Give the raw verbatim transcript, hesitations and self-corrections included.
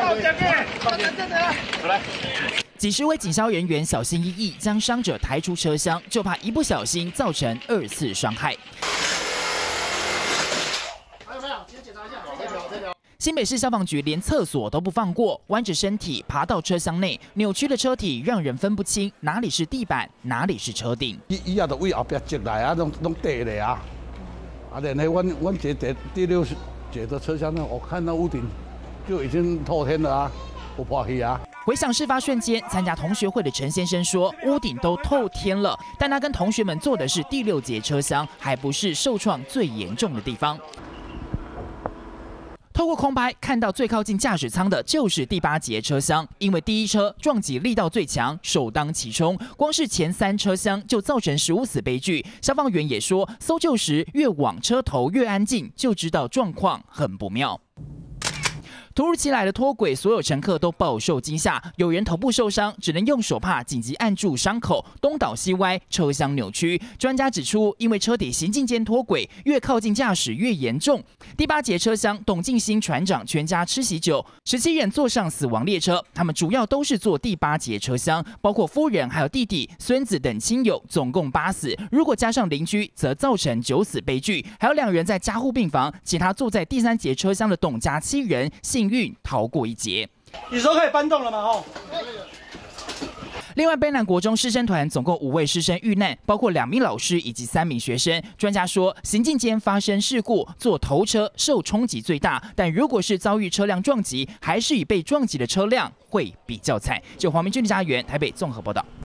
几十位警消人员小心翼翼将伤者抬出车厢，就怕一不小心造成二次伤害。还有没有？先检查一下，这条这条。新北市消防局连厕所都不放过，弯着身体爬到车厢内，扭曲的车体让人分不清哪里是地板，哪里是车顶。 伊伊也都为后壁进来啊，拢拢跌咧啊！啊，然后阮阮这第第六节的车厢呢，我看到屋顶就已经透天了啊，不破去啊。 回想事发瞬间，参加同学会的陈先生说，屋顶都透天了，但他跟同学们坐的是第六节车厢，还不是受创最严重的地方。透过空拍看到最靠近驾驶舱的就是第八节车厢，因为第一车撞击力道最强，首当其冲，光是前三车厢就造成十五死悲剧。消防员也说，搜救时越往车头越安静，就知道状况很不妙。突如其来的脱轨，所有乘客都饱受惊吓，有人头部受伤，只能用手帕紧急按住伤口，东倒西歪，车厢扭曲。专家指出，因为车体行进间脱轨，越靠近驾驶越严重。第八节车厢，董敬兴船长全家吃喜酒，十七人坐上死亡列车，他们主要都是坐第八节车厢，包括夫人、还有弟弟、孙子等亲友，总共八死。如果加上邻居，则造成九死悲剧。还有两人在加护病房，其他坐在第三节车厢的董家七人幸运逃过一劫。 你说可以搬动了吗？哦。 另外，卑南国中师生团总共五位师生遇难，包括两名老师以及三名学生。专家说，行进间发生事故，坐头车受冲击最大，但如果是遭遇车辆撞击，还是以被撞击的车辆会比较惨。就黄明君的家园台北综合报道。